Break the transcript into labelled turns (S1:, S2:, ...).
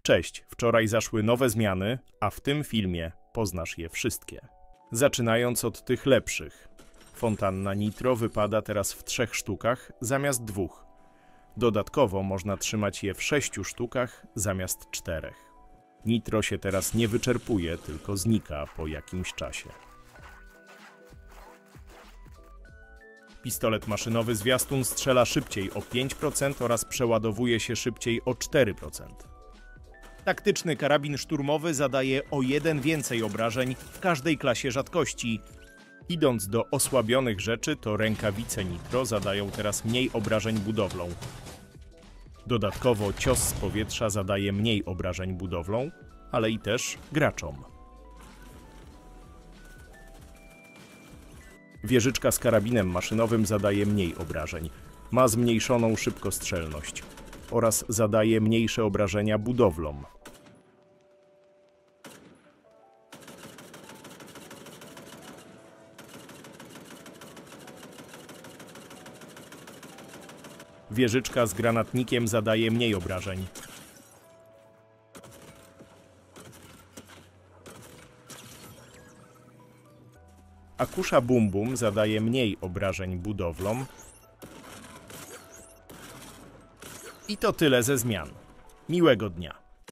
S1: Cześć, wczoraj zaszły nowe zmiany, a w tym filmie poznasz je wszystkie. Zaczynając od tych lepszych. Fontanna Nitro wypada teraz w 3 sztukach zamiast 2. Dodatkowo można trzymać je w 6 sztukach zamiast 4. Nitro się teraz nie wyczerpuje, tylko znika po jakimś czasie. Pistolet maszynowy zwiastun strzela szybciej o 5% oraz przeładowuje się szybciej o 4%. Taktyczny karabin szturmowy zadaje o 1 więcej obrażeń w każdej klasie rzadkości. Idąc do osłabionych rzeczy, to rękawice Nitro zadają teraz mniej obrażeń budowlą. Dodatkowo cios z powietrza zadaje mniej obrażeń budowlą, ale i też graczom. Wieżyczka z karabinem maszynowym zadaje mniej obrażeń, ma zmniejszoną szybkostrzelność oraz zadaje mniejsze obrażenia budowlom. Wieżyczka z granatnikiem zadaje mniej obrażeń. A kusza Bum Bum zadaje mniej obrażeń budowlom. I to tyle ze zmian. Miłego dnia.